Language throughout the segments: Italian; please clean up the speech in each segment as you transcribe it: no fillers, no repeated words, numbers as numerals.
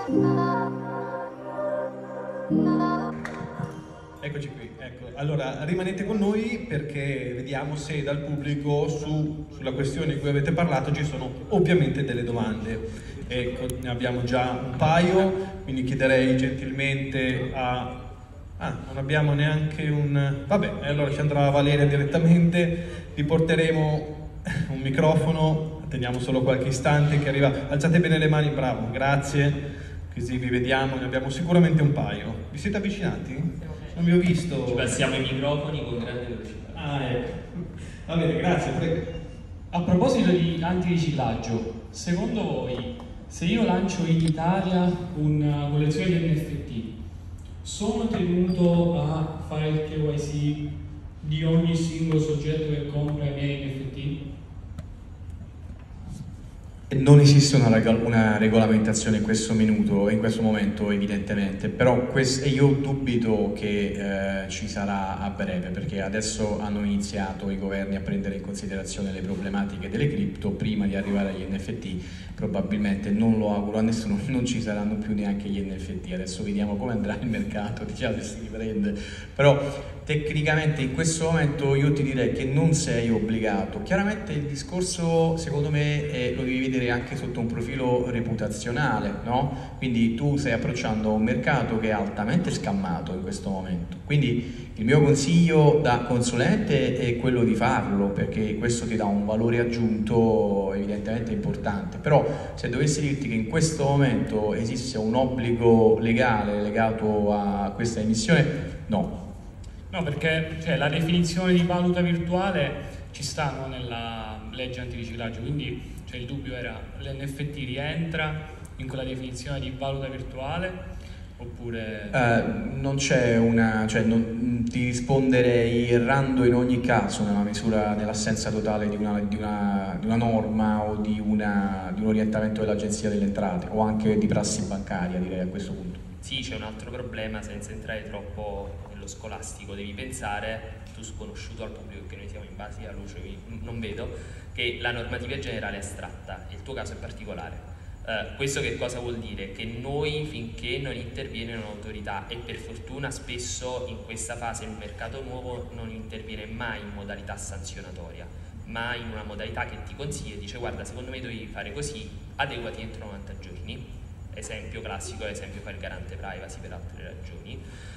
Eccoci qui, ecco. Allora rimanete con noi perché vediamo se dal pubblico sulla questione di cui avete parlato ci sono ovviamente delle domande. Ecco, ne abbiamo già un paio, quindi chiederei gentilmente a... Ah, non abbiamo neanche un... Vabbè, allora ci andrà Valeria direttamente, vi porteremo un microfono, teniamo solo qualche istante che arriva. Alzate bene le mani, bravo, grazie, così vi vediamo, ne abbiamo sicuramente un paio. Vi siete avvicinati? Non vi ho visto. Ci passiamo i microfoni con grande velocità. Ah, ecco. Va bene, grazie, prego. A proposito di antiriciclaggio, secondo voi, se io lancio in Italia una collezione di NFT, sono tenuto a fare il KYC di ogni singolo soggetto che compra i miei NFT? Non esiste una regolamentazione in questo momento evidentemente, però io dubito che ci sarà a breve, perché adesso hanno iniziato i governi a prendere in considerazione le problematiche delle cripto prima di arrivare agli NFT. Probabilmente, non lo auguro a nessuno, non ci saranno più neanche gli NFT. Adesso vediamo come andrà il mercato, diciamo, se si riprende, però tecnicamente in questo momento io ti direi che non sei obbligato. Chiaramente il discorso secondo me lo devi vedere anche sotto un profilo reputazionale, no? Quindi tu stai approcciando un mercato che è altamente scammato in questo momento, quindi il mio consiglio da consulente è quello di farlo, perché questo ti dà un valore aggiunto evidentemente importante. Però se dovessi dirti che in questo momento esiste un obbligo legale legato a questa emissione, no. No, perché la definizione di valuta virtuale ci sta, no, nella legge antiriciclaggio, quindi il dubbio era: l'NFT rientra in quella definizione di valuta virtuale oppure... non c'è una... ti risponderei errando in ogni caso nella misura, nell'assenza totale di una norma o di un orientamento dell'Agenzia delle Entrate o anche di prassi bancaria, direi a questo punto. Sì, c'è un altro problema, senza entrare troppo nello scolastico, devi pensare, tu sconosciuto al pubblico, che noi siamo in base a luce, non vedo, che la normativa generale è astratta e il tuo caso è particolare. Questo che cosa vuol dire? Che noi, finché non interviene un'autorità, e per fortuna spesso in questa fase il mercato nuovo non interviene mai in modalità sanzionatoria, ma in una modalità che ti consiglia e dice: guarda, secondo me devi fare così, adeguati entro 90 giorni. Esempio classico, esempio fa il garante privacy per altre ragioni.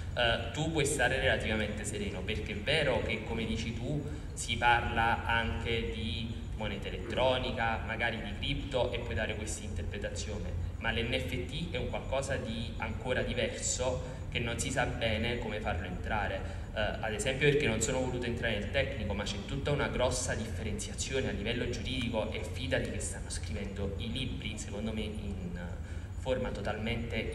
Tu puoi stare relativamente sereno, perché è vero che, come dici tu, si parla anche di moneta elettronica, magari di cripto, e puoi dare questa interpretazione, ma l'NFT è un qualcosa di ancora diverso che non si sa bene come farlo entrare. Ad esempio, perché non sono voluto entrare nel tecnico, ma c'è tutta una grossa differenziazione a livello giuridico, e fidati che stanno scrivendo i libri, secondo me, in forma totalmente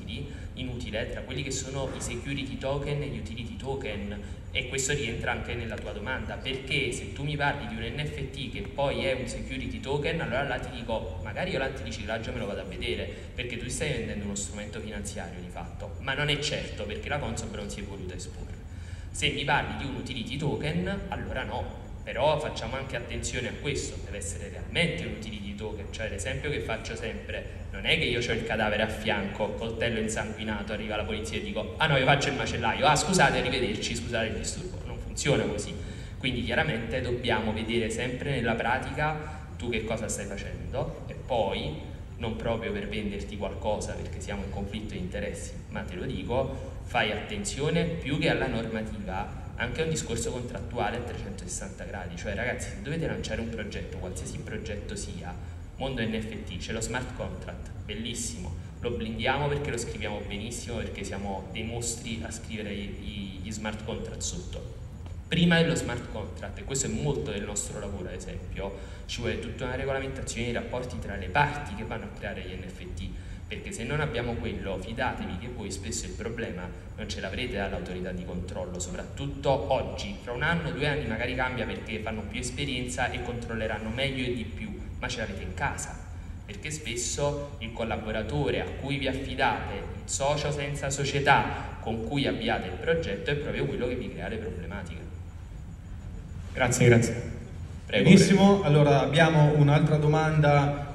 inutile tra quelli che sono i security token e gli utility token, e questo rientra anche nella tua domanda, perché se tu mi parli di un NFT che poi è un security token, allora là ti dico: magari io l'antiriciclaggio me lo vado a vedere, perché tu stai vendendo uno strumento finanziario di fatto, ma non è certo, perché la Consob non si è voluta esporre. Se mi parli di un utility token, allora no. Però facciamo anche attenzione a questo, deve essere realmente un utility token, cioè l'esempio che faccio sempre, non è che io ho il cadavere a fianco, coltello insanguinato, arriva la polizia e dico: ah no, io faccio il macellaio, ah scusate, arrivederci, scusate il disturbo. Non funziona così. Quindi chiaramente dobbiamo vedere sempre nella pratica tu che cosa stai facendo, e poi, non proprio per venderti qualcosa perché siamo in conflitto di interessi, ma te lo dico, fai attenzione più che alla normativa anche a un discorso contrattuale a 360 gradi, cioè ragazzi, se dovete lanciare un progetto, qualsiasi progetto sia, mondo NFT, c'è lo smart contract, bellissimo, lo blindiamo perché lo scriviamo benissimo, perché siamo dei mostri a scrivere gli smart contract sotto. Prima dello smart contract, e questo è molto del nostro lavoro ad esempio, ci vuole tutta una regolamentazione dei rapporti tra le parti che vanno a creare gli NFT, perché se non abbiamo quello, fidatevi che voi spesso il problema non ce l'avrete dall'autorità di controllo, soprattutto oggi. Fra un anno, 2 anni magari cambia perché fanno più esperienza e controlleranno meglio e di più, ma ce l'avete in casa, perché spesso il collaboratore a cui vi affidate, il socio senza società con cui avviate il progetto, è proprio quello che vi crea le problematiche. Grazie. Prego, benissimo, allora abbiamo un'altra domanda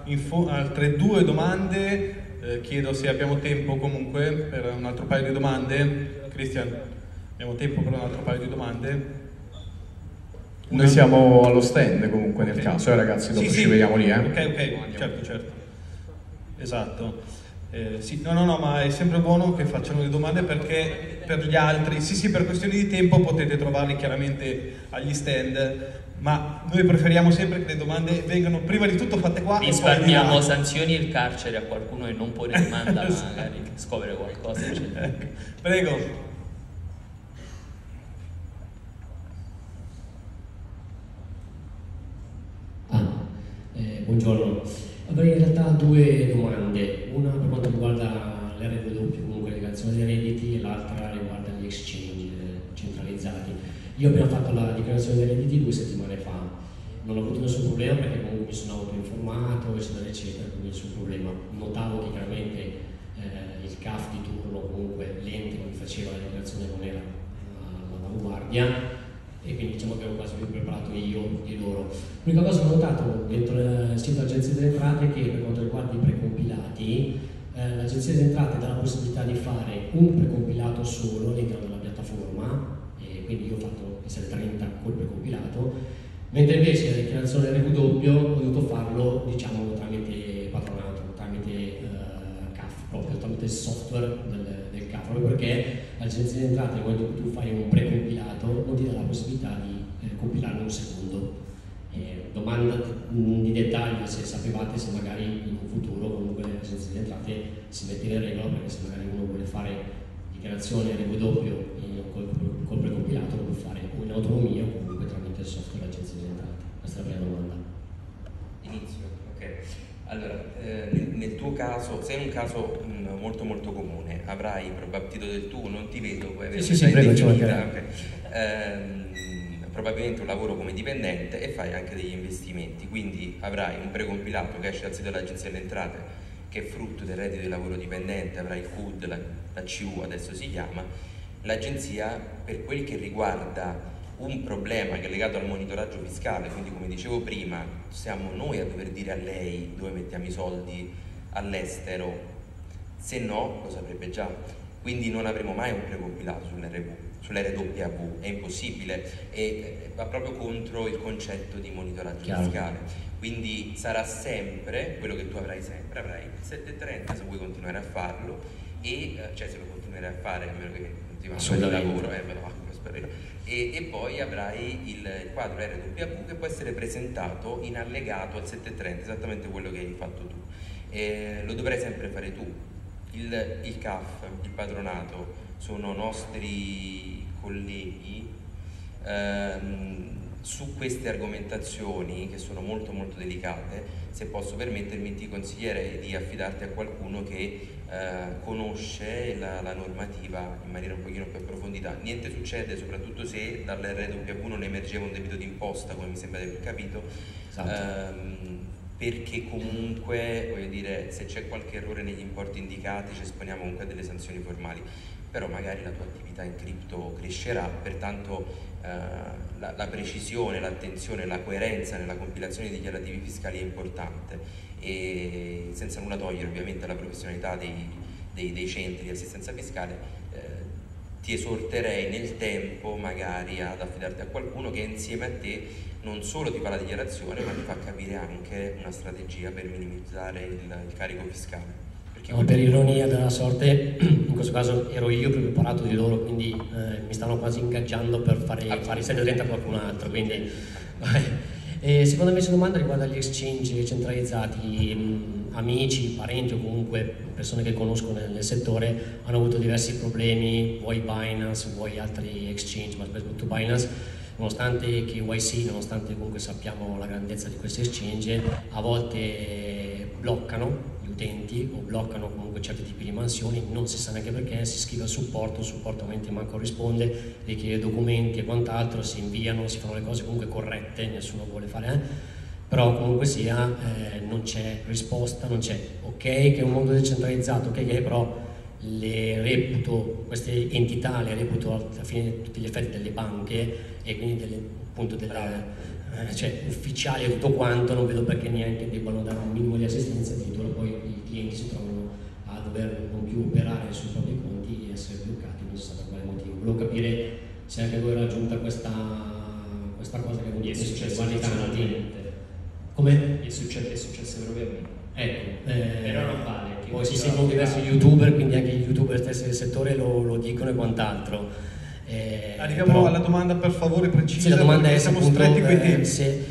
altre 2 domande. Chiedo se abbiamo tempo comunque per un altro paio di domande. Cristian, abbiamo tempo per un altro paio di domande? Noi siamo allo stand comunque nel caso, ragazzi, dopo ci vediamo lì, Ok, certo. Esatto. Sì, no, ma è sempre buono che facciano le domande, perché per gli altri, sì, per questioni di tempo potete trovarli chiaramente agli stand, ma noi preferiamo sempre che le domande vengano prima di tutto fatte qua. Risparmiamo sanzioni e il carcere a qualcuno che non pone domanda, magari scopre qualcosa, eccetera. Prego. Buongiorno, avrei in realtà 2 domande, una per quanto riguarda l'RW, comunque le canzoni dei redditi, e l'altra riguarda gli exchange centralizzati. Io ho appena fatto la dichiarazione dei redditi 2 settimane fa, non ho avuto nessun problema perché comunque mi sono autoinformato, eccetera, quindi nessun problema. Notavo che chiaramente il CAF di turno, comunque l'ente che mi faceva la dichiarazione non era all'avanguardia, e quindi diciamo che ero quasi più preparato io di loro. L'unica cosa che ho notato dentro il sito dell'Agenzia delle Entrate è che per quanto riguarda i precompilati, l'Agenzia delle Entrate dà la possibilità di fare un precompilato solo all'interno della piattaforma, e quindi io ho fatto SL30 col precompilato, mentre invece la dichiarazione RW ho dovuto farlo, diciamo, tramite patronato, tramite CAF, proprio tramite il software del CAF, proprio perché l'Agenzia delle Entrate, quando tu fai un precompilato, non ti dà la possibilità di compilarlo un secondo. Domanda di dettaglio, se sapevate se magari in un futuro comunque l'Agenzia delle Entrate si mette in regola, perché se magari uno vuole fare dichiarazione RW col precompilato lo può fare o in autonomia o comunque tramite il software dell'Agenzia delle Entrate. Questa è la prima domanda. Inizio, ok. Allora, nel tuo caso, se è un caso molto molto comune, avrai probabbilmente del tu, non ti vedo, puoi avere probabilmente un lavoro come dipendente e fai anche degli investimenti, quindi avrai un precompilato che esce dal sito dell'Agenzia delle Entrate che è frutto del reddito di lavoro dipendente, avrai il CUD, la CU adesso si chiama. L'agenzia, per quel che riguarda un problema che è legato al monitoraggio fiscale, quindi come dicevo prima, siamo noi a dover dire a lei dove mettiamo i soldi all'estero, se no lo saprebbe già, quindi non avremo mai un precompilato sull'RW, è impossibile e va proprio contro il concetto di monitoraggio fiscale, quindi sarà sempre quello che tu avrai sempre, avrai il 730 se vuoi continuare a farlo, e cioè se lo continuerai a fare, a meno che non ti mando il lavoro, e poi avrai il quadro RW che può essere presentato in allegato al 730, esattamente quello che hai fatto tu. Lo dovrai sempre fare tu. Il CAF, il patronato, sono nostri colleghi su queste argomentazioni che sono molto molto delicate. Se posso permettermi, ti consiglierei di affidarti a qualcuno che conosce la normativa in maniera un pochino più approfondita. Niente succede, soprattutto se dall'RW non emergeva un debito d'imposta, come mi sembra di aver capito, perché comunque, voglio dire, se c'è qualche errore negli importi indicati ci esponiamo comunque a delle sanzioni formali, però magari la tua attività in cripto crescerà, pertanto la precisione, l'attenzione, la coerenza nella compilazione dei dichiarativi fiscali è importante, e senza nulla togliere ovviamente alla professionalità dei centri di assistenza fiscale, ti esorterei nel tempo magari ad affidarti a qualcuno che insieme a te non solo ti fa la dichiarazione, ma ti fa capire anche una strategia per minimizzare il carico fiscale. No, per ironia della sorte, in questo caso ero io più preparato di loro, quindi mi stanno quasi ingaggiando per fare i 730 a qualcun altro, quindi seconda invece domanda riguarda gli exchange centralizzati. Amici, parenti o comunque persone che conosco nel settore hanno avuto diversi problemi, vuoi Binance, vuoi altri exchange, ma soprattutto Binance, nonostante KYC, nonostante comunque sappiamo la grandezza di questi exchange, a volte bloccano gli utenti o bloccano comunque certi tipi di mansioni, non si sa neanche perché, si scrive al supporto, il supporto ovviamente manco risponde, richiede documenti e quant'altro, si inviano, si fanno le cose comunque corrette, nessuno vuole fare, però comunque sia non c'è risposta, non c'è ok che è un mondo decentralizzato, ok che però le reputo, queste entità le reputo alla fine tutti gli effetti delle banche e quindi appunto cioè ufficiali e tutto quanto, non vedo perché neanche debbano dare un minimo di assistenza, addirittura poi i clienti si trovano a dover non più operare sui propri conti e essere bloccati, non si sa per quale motivo. Volevo capire se anche voi raggiunta questa cosa che è successo come? È successo proprio a me. Ecco, però non vale. Poi si seguono diversi youtuber, quindi anche gli youtuber stessi del settore lo dicono e quant'altro. Arriviamo però, alla domanda, per favore, precisa. Sì, la domanda è siamo appunto, stretti coi tempi.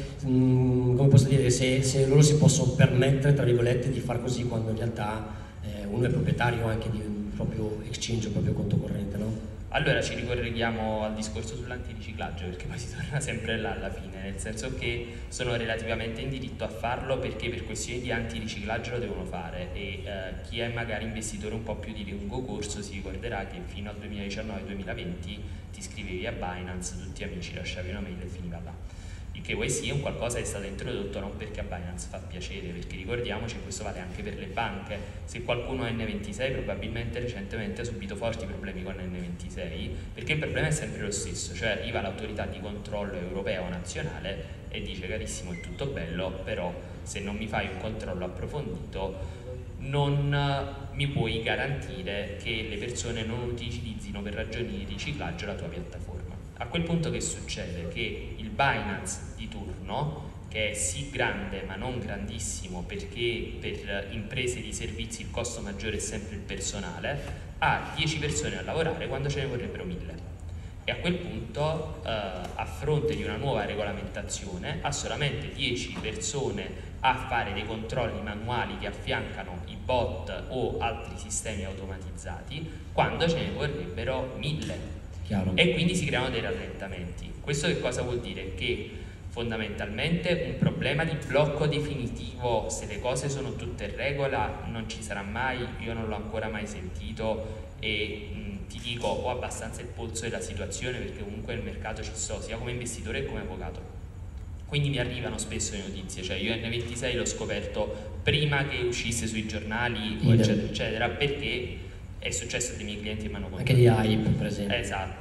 come posso dire, se loro si possono permettere, tra virgolette, di far così quando in realtà uno è proprietario anche di un proprio exchange, un proprio conto corrente, no? Allora ci ricolleghiamo al discorso sull'antiriciclaggio, perché poi si torna sempre là alla fine, nel senso che sono relativamente in diritto a farlo perché per questioni di antiriciclaggio lo devono fare, e chi è magari investitore un po' più di lungo corso si ricorderà che fino al 2019-2020 ti iscrivevi a Binance, tutti amici lasciavi una mail e finiva là. Il KYC è un qualcosa che è stato introdotto non perché a Binance fa piacere, perché ricordiamoci che questo vale anche per le banche. Se qualcuno ha N26 probabilmente recentemente ha subito forti problemi con N26, perché il problema è sempre lo stesso, cioè arriva l'autorità di controllo europea o nazionale e dice: carissimo, è tutto bello, però se non mi fai un controllo approfondito non mi puoi garantire che le persone non utilizzino per ragioni di riciclaggio la tua piattaforma. A quel punto che succede? Che il Binance di turno, che è sì grande ma non grandissimo, perché per imprese di servizi il costo maggiore è sempre il personale, ha 10 persone a lavorare quando ce ne vorrebbero 1000. E a quel punto, a fronte di una nuova regolamentazione, ha solamente 10 persone a fare dei controlli manuali che affiancano i bot o altri sistemi automatizzati, quando ce ne vorrebbero 1000. Chiaro. E quindi si creano dei rallentamenti. Questo che cosa vuol dire? Che fondamentalmente un problema di blocco definitivo, se le cose sono tutte in regola, non ci sarà mai. Io non l'ho ancora mai sentito e ti dico, ho abbastanza il polso della situazione, perché comunque nel mercato ci sto sia come investitore che come avvocato, quindi mi arrivano spesso le notizie. Cioè io N26 l'ho scoperto prima che uscisse sui giornali eccetera eccetera, perché è successo dei miei clienti che mi hanno contattato. Anche di Hype, per esempio. Esatto.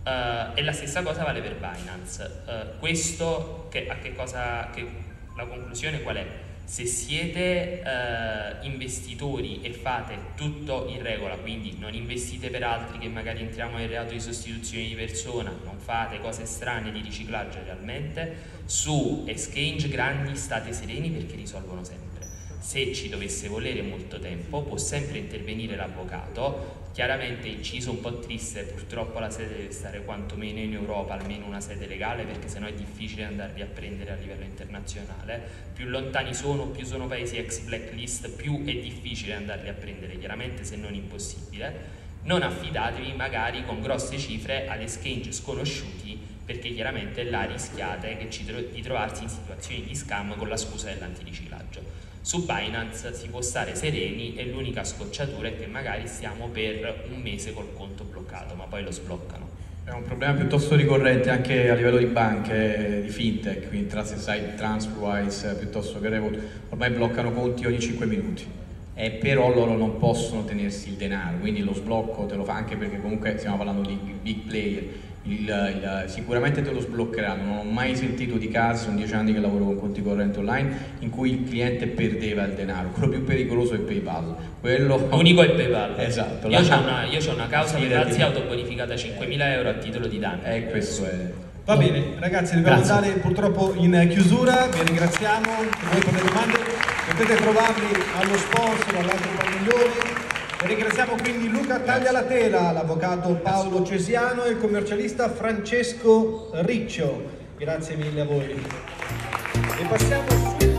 E la stessa cosa vale per Binance. Questo la conclusione qual è? Se siete investitori e fate tutto in regola, quindi non investite per altri che magari entriamo nel reato di sostituzione di persona, non fate cose strane di riciclaggio realmente, su exchange grandi state sereni perché risolvono sempre. Se ci dovesse volere molto tempo può sempre intervenire l'avvocato. Chiaramente inciso un po' triste, purtroppo la sede deve stare quantomeno in Europa, almeno una sede legale, perché sennò è difficile andarli a prendere a livello internazionale. Più lontani sono, più sono paesi ex blacklist, più è difficile andarli a prendere, chiaramente, se non impossibile. Non affidatevi magari con grosse cifre ad exchange sconosciuti, perché chiaramente là rischiate di trovarsi in situazioni di scam con la scusa dell'antiriciclaggio. Su Binance si può stare sereni e l'unica scocciatura è che magari stiamo per un mese col conto bloccato, ma poi lo sbloccano. È un problema piuttosto ricorrente anche a livello di banche, di fintech, quindi Trusted Transferwise piuttosto che Revolut, ormai bloccano conti ogni 5 minuti. Però loro non possono tenersi il denaro, quindi lo sblocco te lo fa, anche perché comunque stiamo parlando di big player. Sicuramente te lo sbloccheranno. Non ho mai sentito di casi, sono 10 anni che lavoro con conti correnti online, in cui il cliente perdeva il denaro. Quello più pericoloso è PayPal. L'unico è PayPal. Esatto. Io ho una causa penalty autobonificata a 5.000 euro a titolo di danno. Questo è. Va bene, ragazzi, dobbiamo andare purtroppo in chiusura. Vi ringraziamo voi per le domande. Potete trovarli allo sponsor, all'altro padiglione. E ringraziamo quindi Luca Taglialatela, l'avvocato Paolo Cesiano e il commercialista Francesco Riccio. Grazie mille a voi. E passiamo